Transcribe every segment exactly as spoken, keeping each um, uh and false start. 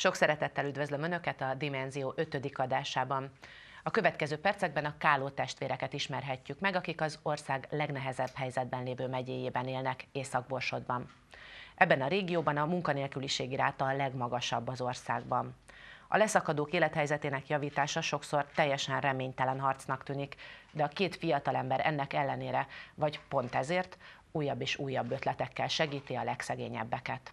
Sok szeretettel üdvözlöm Önöket a Dimenzió ötödik adásában. A következő percekben a Káló testvéreket ismerhetjük meg, akik az ország legnehezebb helyzetben lévő megyéjében élnek, Észak-Borsodban. Ebben a régióban a munkanélküliségi ráta a legmagasabb az országban. A leszakadók élethelyzetének javítása sokszor teljesen reménytelen harcnak tűnik, de a két fiatalember ennek ellenére, vagy pont ezért újabb és újabb ötletekkel segíti a legszegényebbeket.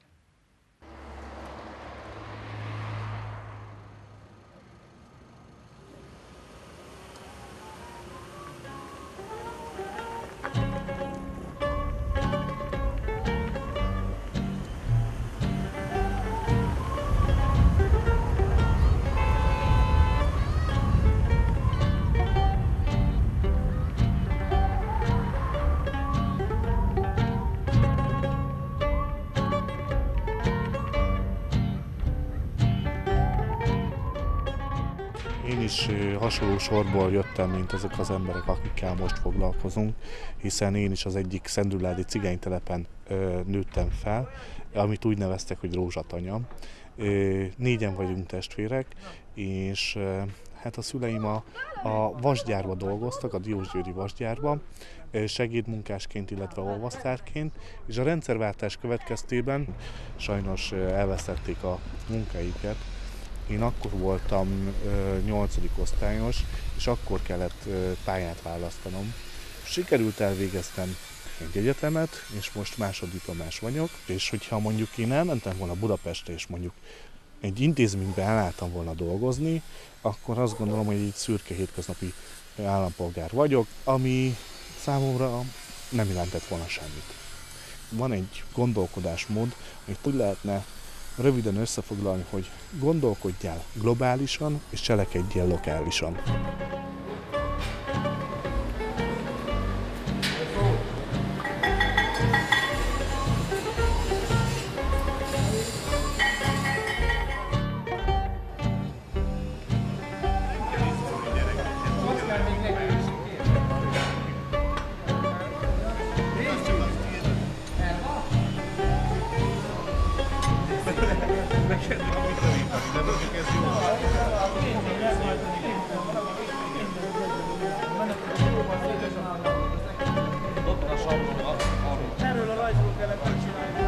Én is hasonló sorból jöttem, mint ezek az emberek, akikkel most foglalkozunk, hiszen én is az egyik szendrújládi cigánytelepen nőttem fel, amit úgy neveztek, hogy Rózsatanya. Négyen vagyunk testvérek, és hát a szüleim a, a vasgyárban dolgoztak, a Diósgyőri vasgyárban, segédmunkásként, illetve olvasztárként, és a rendszerváltás következtében sajnos elvesztették a munkáikat. Én akkor voltam nyolcadik osztályos, és akkor kellett pályát választanom. Sikerült elvégeztem egy egyetemet, és most másoddiplomás vagyok, és hogyha mondjuk én elmentem volna Budapestre, és mondjuk egy intézményben elálltam volna dolgozni, akkor azt gondolom, hogy egy szürke hétköznapi állampolgár vagyok, ami számomra nem jelentett volna semmit. Van egy gondolkodásmód, amit úgy lehetne röviden összefoglalni, hogy gondolkodjál globálisan és cselekedjél lokálisan. Erről a rajzról kellett megcsinálni.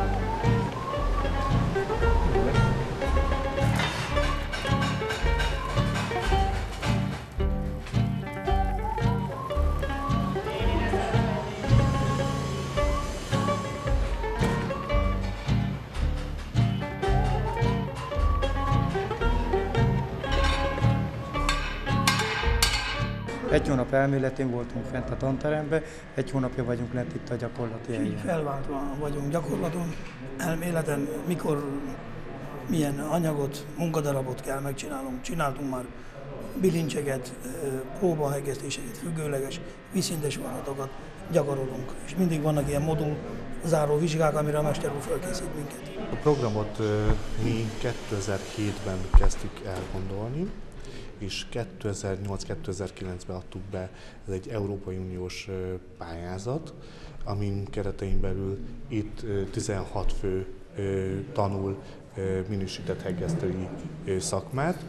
Egy hónap elméletén voltunk fent a tanteremben, egy hónapja vagyunk lent itt a gyakorlati helyen. Felváltva vagyunk gyakorlaton, elméleten, mikor milyen anyagot, munkadarabot kell megcsinálnunk. Csináltunk már bilincseket, próbahegesztéseket, függőleges, vízszintes vonatokat gyakorolunk. És mindig vannak ilyen modul záró vizsgák, amire a mester úr felkészít minket. A programot mi kétezer-hétben kezdtük el gondolni, és kétezer-nyolc kétezer-kilencben adtuk be, ez egy Európai Uniós pályázat, amin keretein belül itt tizenhat fő tanul minősített hegesztői szakmát,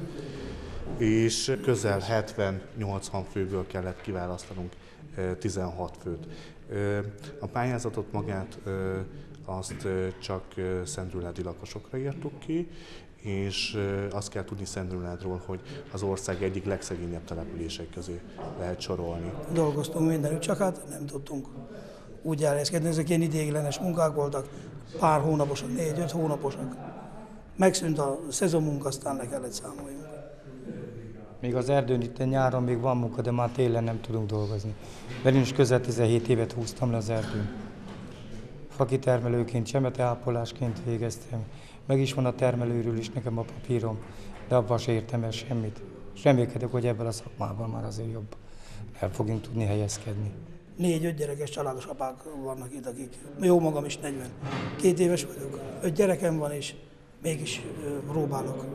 és közel hetven-nyolcvan főből kellett kiválasztanunk tizenhat főt. A pályázatot magát azt csak szendrújládi lakosokra írtuk ki, és azt kell tudni Szendrújládról, hogy az ország egyik legszegényebb települések közé lehet sorolni. Dolgoztunk mindenütt, csak hát nem tudtunk úgy elhelyezkedni. Ezek ilyen ideiglenes munkák voltak, pár hónaposak, négy-öt hónaposak. Megszűnt a szezonmunka, aztán le kellett számoljunk. Még az erdőn itt nyáron még van munka, de már télen nem tudunk dolgozni. Mert én is közel tizenhét évet húztam le az erdőn. Fakitermelőként, csemeteápolásként végeztem. Meg is van a termelőről is nekem a papírom, de abban se értem el semmit. És remélkedek, hogy ebben a szakmában már azért jobb el fogunk tudni helyezkedni. Négy-öt gyerekes családos apák vannak itt, akik, jó magam is negyven. Két éves vagyok, öt gyerekem van, és mégis próbálok.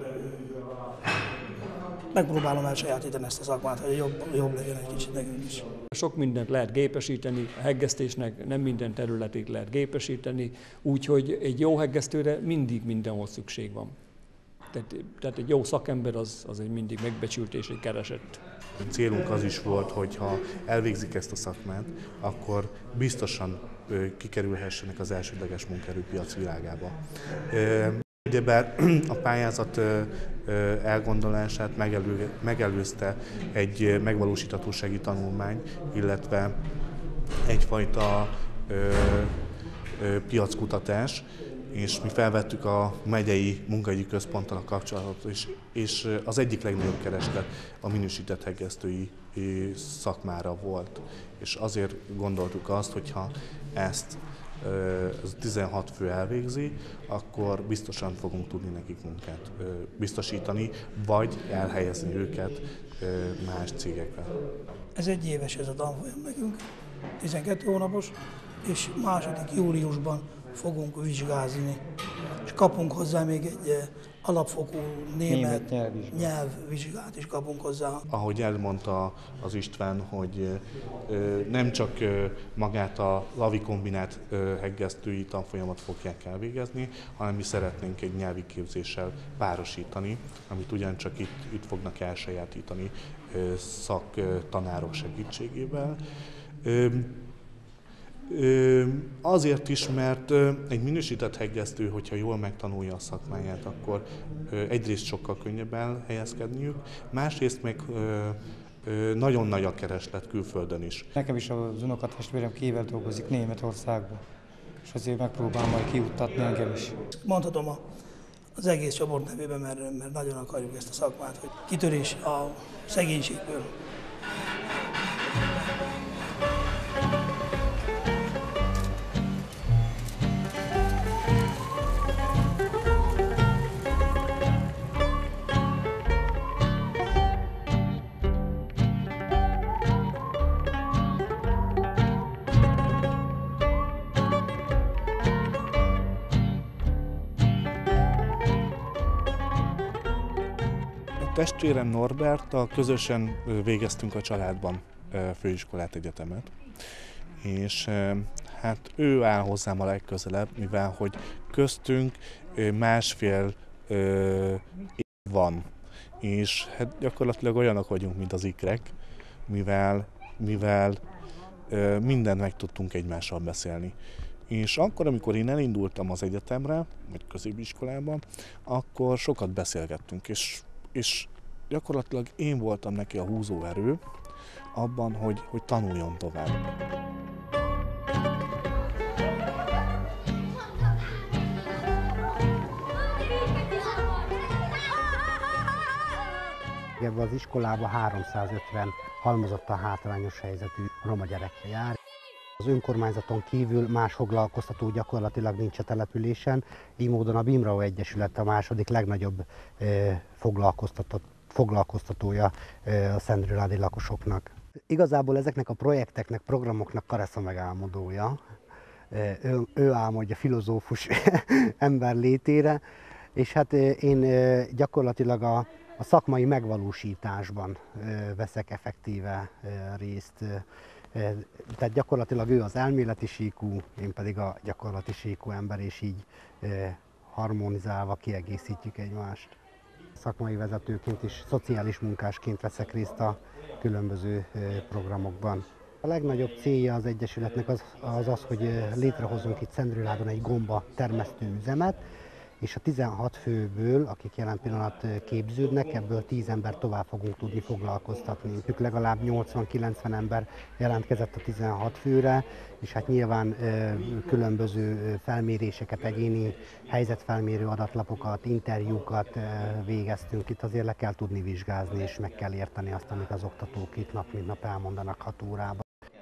Megpróbálom elsajátítani ezt a szakmát, hogy jobb, jobb legyen egy kicsit nekünk is. Sok mindent lehet gépesíteni, a heggesztésnek nem minden területét lehet gépesíteni, úgyhogy egy jó heggesztőre mindig mindenhol szükség van. Tehát, tehát egy jó szakember az, az egy mindig megbecsült és egy keresett. A célunk az is volt, hogy ha elvégzik ezt a szakmát, akkor biztosan kikerülhessenek az elsődleges munkaerőpiac világába. Ugyebár a pályázat elgondolását megelő, megelőzte egy megvalósíthatósági tanulmány, illetve egyfajta ö, ö, piackutatás, és mi felvettük a megyei munkaügyi központtal a kapcsolatot, és, és az egyik legnagyobb kereslet a minősített hegesztői szakmára volt. És azért gondoltuk azt, hogy ha ezt az tizenhat fő elvégzi, akkor biztosan fogunk tudni nekik munkát biztosítani, vagy elhelyezni őket más cégekre. Ez egy éves ez a tanfolyam nekünk, tizenkét hónapos, és második júliusban fogunk vizsgázni. És kapunk hozzá még egy alapfokú német, német nyelvvizsgát is kapunk hozzá. Ahogy elmondta az István, hogy nem csak magát a lavi kombinált heggesztői tanfolyamat fogják elvégezni, hanem mi szeretnénk egy nyelvi képzéssel párosítani, amit ugyancsak itt, itt fognak elsajátítani szaktanárok segítségével. Azért is, mert egy minősített heggesztő, hogyha jól megtanulja a szakmáját, akkor egyrészt sokkal könnyebb elhelyezkedniük, másrészt meg nagyon nagy a kereslet külföldön is. Nekem is az unokatestvérem kével dolgozik Németországban, és azért megpróbálom majd kijuttatni engem is. Mondhatom az egész csoport nevében, mert, mert nagyon akarjuk ezt a szakmát, hogy kitörés a szegénységből. Testvérem Norberttal közösen végeztünk a családban főiskolát, egyetemet, és hát ő áll hozzám a legközelebb, mivel hogy köztünk másfél év van, és hát gyakorlatilag olyanok vagyunk, mint az ikrek, mivel, mivel mindent meg tudtunk egymással beszélni. És akkor, amikor én elindultam az egyetemre, vagy középiskolában, akkor sokat beszélgettünk, és és gyakorlatilag én voltam neki a húzóerő abban, hogy, hogy tanuljon tovább. Ebben az iskolában háromszázötven halmozottan hátrányos helyzetű roma gyerekre jár. Az önkormányzaton kívül más foglalkoztató gyakorlatilag nincs a településen, így módon a Bimrau Egyesület a második legnagyobb foglalkoztató, foglalkoztatója a szendrőládi lakosoknak. Igazából ezeknek a projekteknek, programoknak Karesz megálmodója. Ő, ő álmodja filozófus ember létére, és hát én gyakorlatilag a, a szakmai megvalósításban veszek effektíve részt. Tehát gyakorlatilag ő az elméleti síkú, én pedig a gyakorlati síkú ember, és így harmonizálva kiegészítjük egymást. Szakmai vezetőként is, szociális munkásként veszek részt a különböző programokban. A legnagyobb célja az Egyesületnek az az, az hogy létrehozunk itt Szendrőládon egy gomba termesztő üzemet, és a tizenhat főből, akik jelen pillanat képződnek, ebből tíz ember tovább fogunk tudni foglalkoztatni. Ők legalább nyolcvan-kilencven ember jelentkezett a tizenhat főre, és hát nyilván különböző felméréseket, egyéni helyzetfelmérő adatlapokat, interjúkat végeztünk. Itt azért le kell tudni vizsgázni, és meg kell érteni azt, amit az oktatók itt nap mint nap elmondanak hat órában.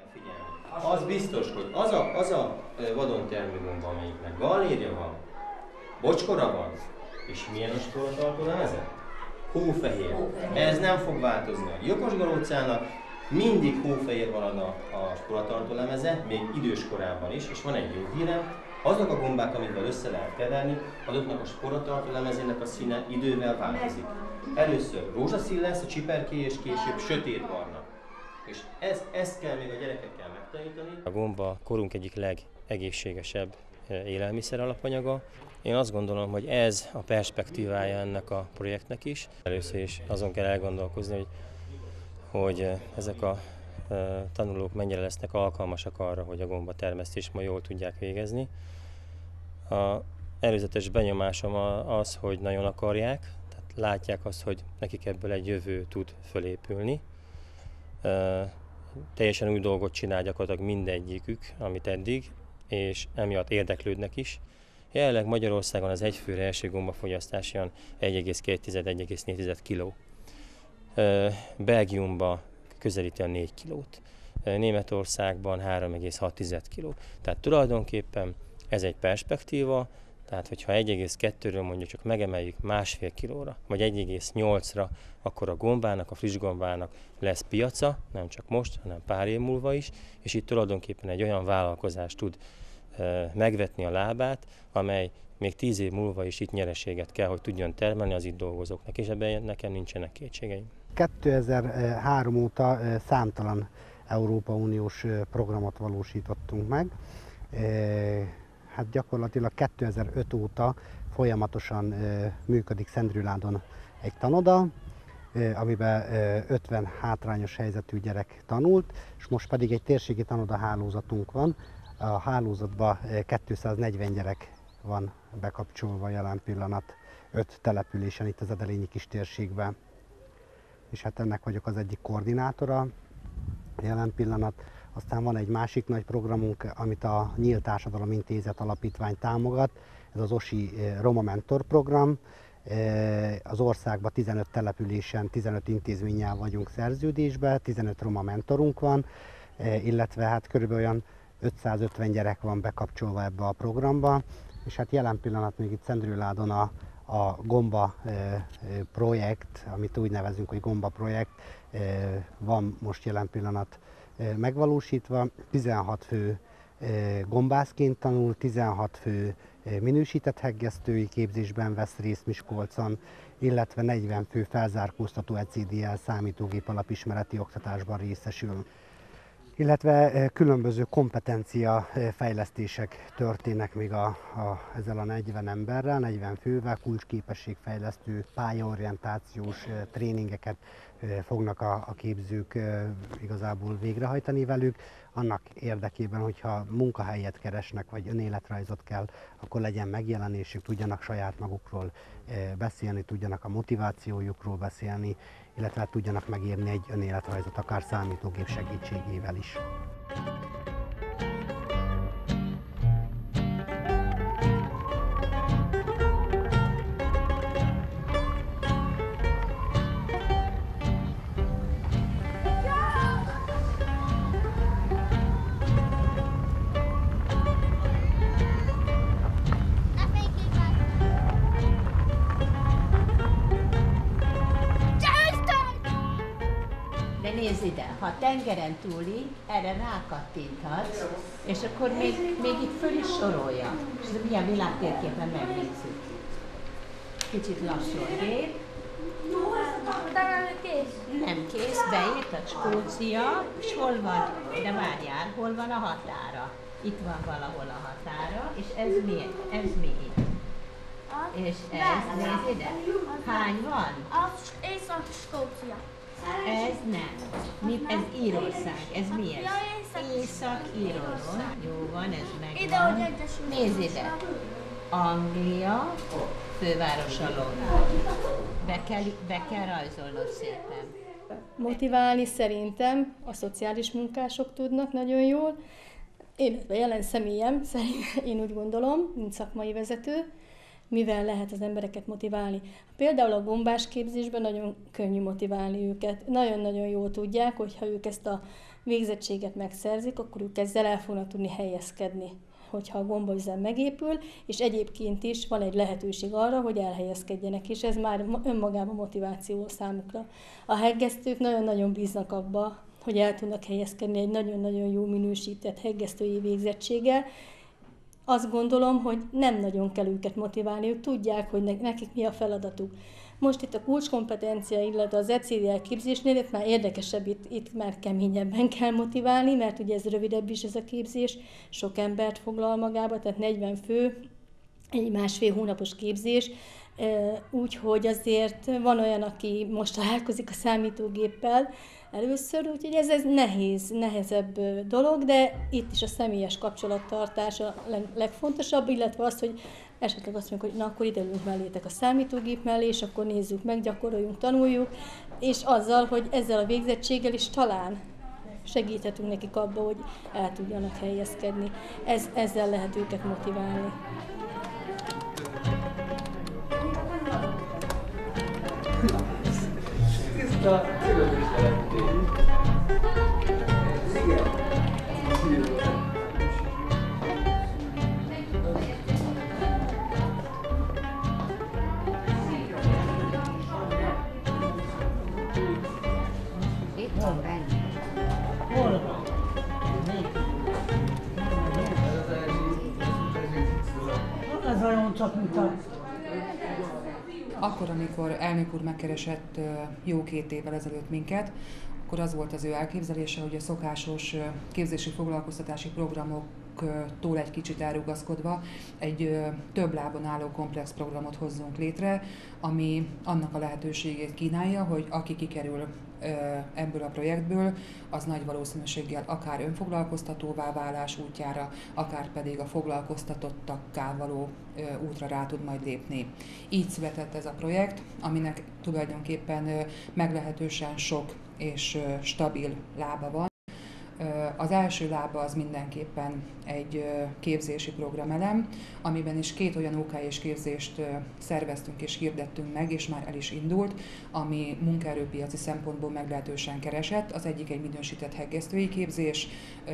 Az biztos, hogy az a, az a vadontermőgomba, amelyiknek galérja van, bocskora van, és milyen a sporotartó lemeze? Hófehér. Ez nem fog változni. A Jokosgarócának mindig hófehér van a, a sporotartó lemeze, még idős korában is, és van egy jó hírem, azok a gombák, amikkel össze lehet keverni, azoknak a sporotartó lemezének a színe idővel változik. Először rózsaszín lesz a csiperké, és később sötétbarna. És ezt, ezt kell még a gyerekekkel megtanítani. A gomba korunk egyik legegészségesebb élelmiszer alapanyaga. Én azt gondolom, hogy ez a perspektívája ennek a projektnek is. Először is azon kell elgondolkozni, hogy, hogy ezek a tanulók mennyire lesznek alkalmasak arra, hogy a gombatermesztést ma jól tudják végezni. A előzetes benyomásom az, hogy nagyon akarják, tehát látják azt, hogy nekik ebből egy jövő tud fölépülni. Teljesen új dolgot csinál gyakorlatilag mindegyikük, amit eddig, és emiatt érdeklődnek is. Jelenleg Magyarországon az egyfőre első gombafogyasztás olyan egy egész két - egy egész négy kiló. Belgiumban közelíti a négy kilót. Németországban három egész hat kiló. Tehát tulajdonképpen ez egy perspektíva, tehát hogyha egy egész kettőről mondjuk csak megemeljük másfél kilóra, vagy egy egész nyolcra, akkor a gombának, a friss gombának lesz piaca, nem csak most, hanem pár év múlva is, és itt tulajdonképpen egy olyan vállalkozás tud e, megvetni a lábát, amely még tíz év múlva is itt nyereséget kell, hogy tudjon termelni az itt dolgozóknak, és ebben nekem nincsenek kétségeim. kétezer-három óta számtalan Európai Uniós programot valósítottunk meg. Hát gyakorlatilag kétezer-öt óta folyamatosan működik Szendrőládon egy tanoda, amiben ötven hátrányos helyzetű gyerek tanult, és most pedig egy térségi tanoda hálózatunk van. A hálózatban kétszáznegyven gyerek van bekapcsolva jelen pillanat öt településen itt az Edelényi kis térségben. És hát ennek vagyok az egyik koordinátora jelen pillanat. Aztán van egy másik nagy programunk, amit a Nyílt Társadalom Intézet Alapítvány támogat, ez az Osi Roma Mentor program. Az országban tizenöt településen, tizenöt intézménnyel vagyunk szerződésben, tizenöt roma mentorunk van, illetve hát körülbelül olyan ötszázötven gyerek van bekapcsolva ebbe a programba, és hát jelen pillanat még itt Szendrőládon a, a Gomba projekt, amit úgy nevezünk, hogy Gomba projekt, van most jelen pillanat megvalósítva. tizenhat fő gombászként tanul, tizenhat fő minősített heggesztői képzésben vesz részt Miskolcon, illetve negyven fő felzárkóztató E C D L számítógép alapismereti oktatásban részesül. Illetve különböző kompetencia fejlesztések történnek még a, a, ezzel a negyven emberrel, negyven fővel, kulcsképességfejlesztő, pályaorientációs tréningeket fognak a, a képzők igazából végrehajtani velük, annak érdekében, hogyha munkahelyet keresnek, vagy önéletrajzot kell, akkor legyen megjelenésük, tudjanak saját magukról beszélni, tudjanak a motivációjukról beszélni, illetve tudjanak megírni egy önéletrajzot, akár számítógép segítségével is. Nézd ide, ha tengeren túli, erre rákattinthatsz, és akkor még, még itt föl is sorolja. És ez milyen világtérképen megnézzük. Kicsit lassul a gép. Nem kész, beírtad Skócia, és hol van, de várjál, hol van a határa? Itt van valahol a határa, és ez mi? Ez mi itt? És ez, nézd ide, hány van? Az Észak-Skócia. Ez nem. Mi, ez Írország. Ez mi ez? Észak-Írország. Jó van, ez megvan. Nézd ide. Anglia, fővárosa London. Be kell, be kell rajzolnod szépen. Motiválni szerintem a szociális munkások tudnak nagyon jól. Én jelen személyem, szerint én úgy gondolom, mint szakmai vezető, mivel lehet az embereket motiválni. Például a gombás képzésben nagyon könnyű motiválni őket. Nagyon-nagyon jól tudják, hogy ha ők ezt a végzettséget megszerzik, akkor ők ezzel el fognak tudni helyezkedni, hogyha a gombaüzem megépül, és egyébként is van egy lehetőség arra, hogy elhelyezkedjenek, és ez már önmagában motiváció számukra. A heggesztők nagyon-nagyon bíznak abba, hogy el tudnak helyezkedni egy nagyon-nagyon jó minősített heggesztői végzettséggel. Azt gondolom, hogy nem nagyon kell őket motiválni, ők tudják, hogy nekik mi a feladatuk. Most itt a kulcskompetencia, illetve az e cé dé el képzésnél itt már érdekesebb, itt, itt már keményebben kell motiválni, mert ugye ez rövidebb is ez a képzés, sok embert foglal magába, tehát negyven fő, egy másfél hónapos képzés, úgyhogy azért van olyan, aki most találkozik a számítógéppel először, úgyhogy ez, ez nehéz, nehezebb dolog, de itt is a személyes kapcsolattartás a legfontosabb, illetve az, hogy esetleg azt mondjuk, hogy na akkor ide ülünk mellétek a számítógép mellé, és akkor nézzük meg, gyakoroljunk, tanuljuk, és azzal, hogy ezzel a végzettséggel is talán segíthetünk nekik abba, hogy el tudjanak helyezkedni. Ez, ezzel lehet őket motiválni. Itt van benne. Hol van? Ez olyan csak, mint a... Akkor, amikor elnök úr megkeresett jó két évvel ezelőtt minket, akkor az volt az ő elképzelése, hogy a szokásos képzési foglalkoztatási programoktól egy kicsit elrugaszkodva egy több lábon álló komplex programot hozzunk létre, ami annak a lehetőségét kínálja, hogy aki kikerül ebből a projektből, az nagy valószínűséggel akár önfoglalkoztatóvá válás útjára, akár pedig a foglalkoztatottakká való útra rá tud majd lépni. Így született ez a projekt, aminek tulajdonképpen meglehetősen sok és stabil lába van. Az első lába az mindenképpen egy képzési programelem, amiben is két olyan ó ká és képzést szerveztünk és hirdettünk meg, és már el is indult, ami munkaerőpiaci szempontból meglehetősen keresett. Az egyik egy minősített heggesztői képzés,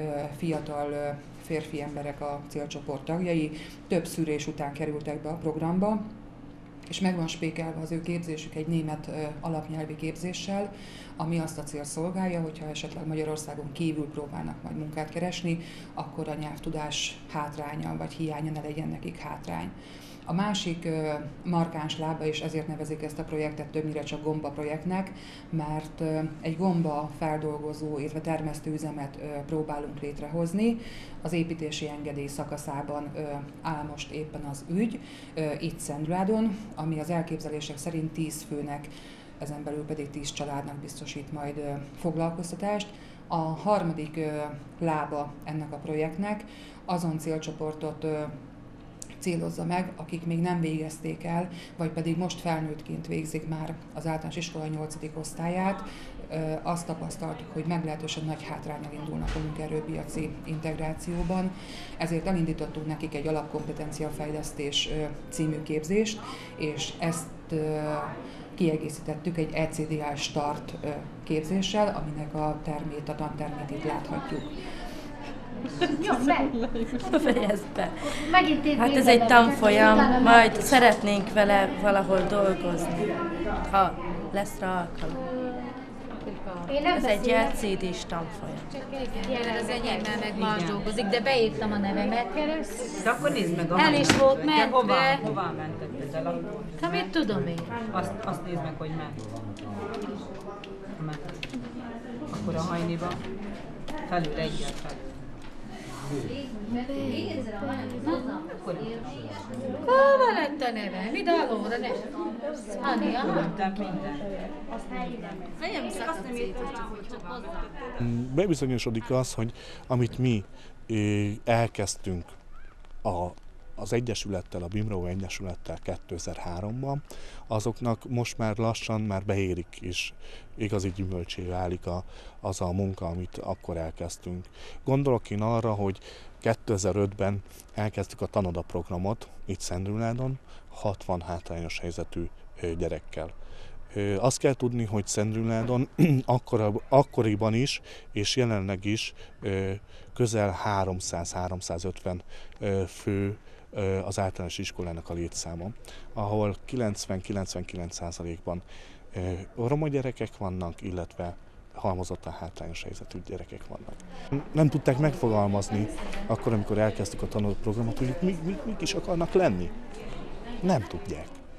fiatal férfi emberek a célcsoport tagjai, több szűrés után kerültek be a programba, és meg van spékelve az ő képzésük egy német ö, alapnyelvi képzéssel, ami azt a cél szolgálja, hogyha esetleg Magyarországon kívül próbálnak majd munkát keresni, akkor a nyelvtudás hátránya vagy hiánya ne legyen nekik hátrány. A másik ö, markáns lába, és ezért nevezik ezt a projektet többnyire csak gomba projektnek, mert ö, egy gomba feldolgozó, illetve termesztőüzemet ö, próbálunk létrehozni. Az építési engedély szakaszában ö, áll most éppen az ügy, ö, itt Szendrádon, ami az elképzelések szerint tíz főnek, ezen belül pedig tíz családnak biztosít majd ö, foglalkoztatást. A harmadik ö, lába ennek a projektnek azon célcsoportot ö, célozza meg, akik még nem végezték el, vagy pedig most felnőttként végzik már az általános iskola nyolcadik osztályát. Azt tapasztaltuk, hogy meglehetősen nagy hátránnyal indulnak a munkaerőpiaci integrációban, ezért elindítottunk nekik egy alapkompetenciafejlesztés című képzést, és ezt kiegészítettük egy e cé dé el Start képzéssel, aminek a termét, a tantermét itt láthatjuk. Jó, fejezd be. Hát ez egy tanfolyam, majd szeretnénk vele valahol dolgozni, ha lesz rá alkalom. Ez egy e cé dés tanfolyam. Igen, az enyémmel meg már dolgozik, de beírtam a nevemet. De akkor nézd meg a El is volt mentve. Hová, hová mentek el? Hát mit tudom én? Azt, azt nézd meg, hogy ment. Ment. Akkor a hajniba felül egyet fel. Hova lett a neve? Mi dalóra ne? Anni, aha. Bebizonyosodik az, hogy amit mi elkezdtünk a, az Egyesülettel, a Bimró Egyesülettel kétezer-háromban, azoknak most már lassan már beérik és igazi gyümölcsé válik a, az a munka, amit akkor elkezdtünk. Gondolok én arra, hogy kétezer-ötben elkezdtük a Tanoda programot itt Szendrüládon, hatvan hátrányos helyzetű gyerekkel. Azt kell tudni, hogy Szendrüládon akkoriban is, és jelenleg is közel háromszáz-háromszázötven fő az általános iskolának a létszáma, ahol kilencven-kilencvenkilenc százalékban roma gyerekek vannak, illetve halmozottan hátrányos helyzetű gyerekek vannak. Nem tudták megfogalmazni akkor, amikor elkezdtük a tanulóprogramot, hogy mik, mik, mik is akarnak lenni. Nem tudják.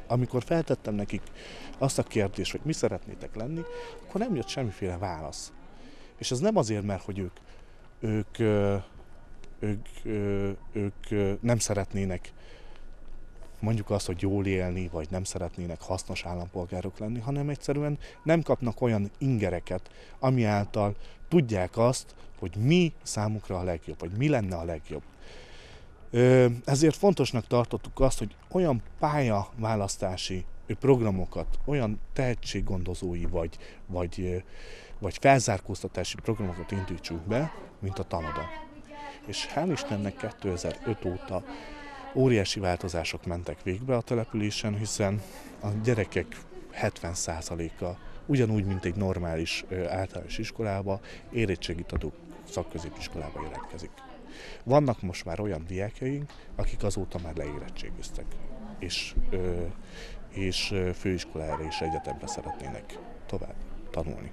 amikor feltettem nekik azt a kérdést, hogy mi szeretnétek lenni, akkor nem jött semmiféle válasz. És ez nem azért, mert hogy ők, ők, ők, ők, ők nem szeretnének mondjuk azt, hogy jól élni, vagy nem szeretnének hasznos állampolgárok lenni, hanem egyszerűen nem kapnak olyan ingereket, ami által tudják azt, hogy mi számukra a legjobb, vagy mi lenne a legjobb. Ezért fontosnak tartottuk azt, hogy olyan pályaválasztási programokat, olyan tehetséggondozói vagy, vagy, vagy felzárkóztatási programokat indítsunk be, mint a Tanoda. És hál' Istennek kétezer-öt óta óriási változások mentek végbe a településen, hiszen a gyerekek hetven százaléka ugyanúgy, mint egy normális általános iskolába, érettségit adó szakközépiskolába jelentkezik. Vannak most már olyan diákjaink, akik azóta már leérettségiztek, és, és főiskolára és egyetemre szeretnének tovább tanulni.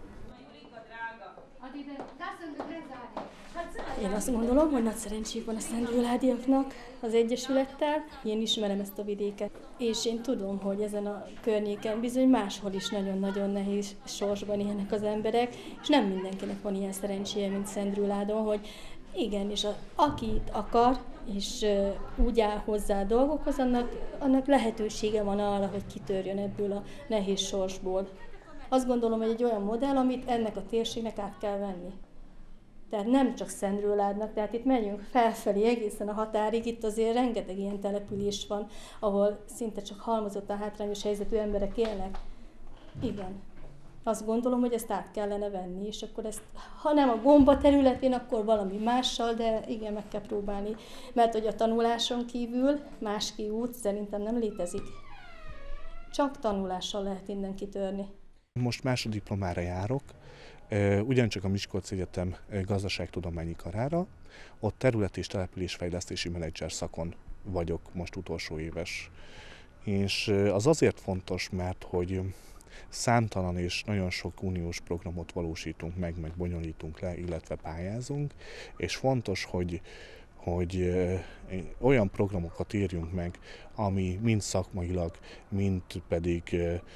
Én azt gondolom, hogy nagy szerencséjük van a szendrőládiaknak az Egyesülettel. Én ismerem ezt a vidéket, és én tudom, hogy ezen a környéken bizony máshol is nagyon-nagyon nehéz sorsban élnek az emberek, és nem mindenkinek van ilyen szerencséje, mint Szendrőládon, hogy igen, és a, aki itt akar, és uh, úgy áll hozzá a dolgokhoz, annak, annak lehetősége van arra, hogy kitörjön ebből a nehéz sorsból. Azt gondolom, hogy egy olyan modell, amit ennek a térségnek át kell venni. Tehát nem csak Szendrőládnak, tehát itt megyünk felfelé egészen a határig, itt azért rengeteg ilyen település van, ahol szinte csak halmozottan hátrányos helyzetű emberek élnek. Igen. Azt gondolom, hogy ezt át kellene venni, és akkor ezt, ha nem a Gomba területén, akkor valami mással, de igen, meg kell próbálni. Mert hogy a tanuláson kívül más kiút szerintem nem létezik. Csak tanulással lehet innen kitörni. Most másodiplomára járok, ugyancsak a Miskolci Egyetem gazdaságtudományi karára, ott terület- és településfejlesztési menedzser szakon vagyok most utolsó éves. És az azért fontos, mert hogy számtalan és nagyon sok uniós programot valósítunk meg, meg bonyolítunk le, illetve pályázunk, és fontos, hogy, hogy olyan programokat írjunk meg, ami mind szakmailag, mind pedig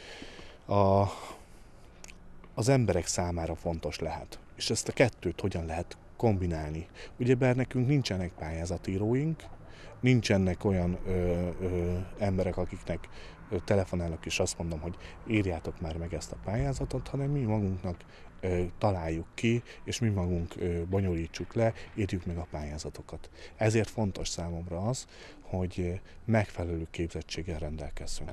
a az emberek számára fontos lehet. És ezt a kettőt hogyan lehet kombinálni? Ugyebár nekünk nincsenek pályázatíróink, nincsenek olyan ö, ö, emberek, akiknek ö, telefonálok és azt mondom, hogy írjátok már meg ezt a pályázatot, hanem mi magunknak ö, találjuk ki, és mi magunk ö, bonyolítsuk le, írjuk meg a pályázatokat. Ezért fontos számomra az, hogy megfelelő képzettséggel rendelkezzünk.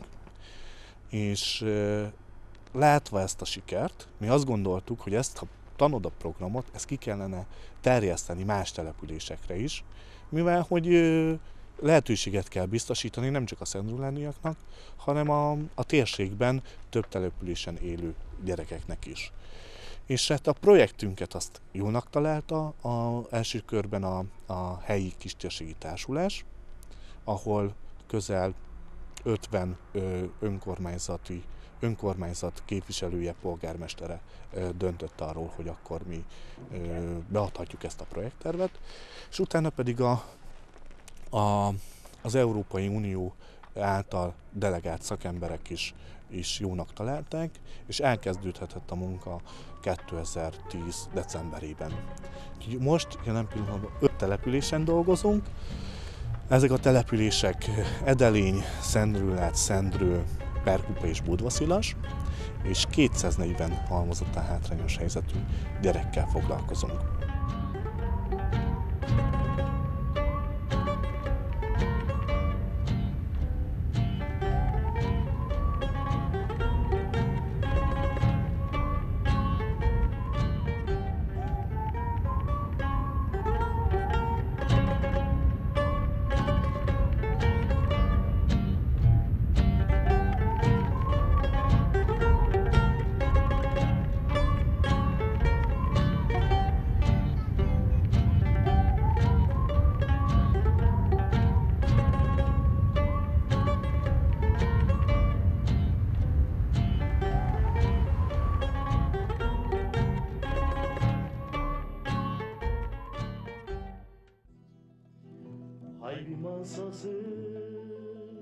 És ö, látva ezt a sikert, mi azt gondoltuk, hogy ezt a Tanoda programot ezt ki kellene terjeszteni más településekre is, mivel hogy lehetőséget kell biztosítani nem csak a szendrőládiaknak, hanem a, a térségben több településen élő gyerekeknek is. És hát a projektünket azt jónak találta az első körben a, a helyi kistérségi társulás, ahol közel ötven ö, önkormányzati önkormányzat képviselője, polgármestere döntött arról, hogy akkor mi beadhatjuk ezt a projekttervet, és utána pedig a, a, az Európai Unió által delegált szakemberek is, is jónak találták, és elkezdődhetett a munka kétezer-tíz decemberében. Most jelen pillanatban öt településen dolgozunk. Ezek a települések Edelény, Szendrőlád, Szendrő, Perkupa és Budva-Szilas, és kétszáznegyven halmozottan hátrányos helyzetű gyerekkel foglalkozunk.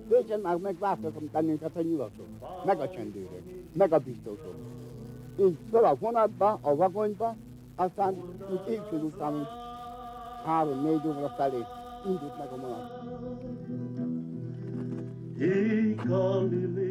Pécsen már megváltozom bennünket a nyulasok, meg a csendőrök, meg a biztosok. Így föl a vonatba, a vagonyba, aztán úgy évfél után három-négy óra felé indult meg a vonat. Éjjel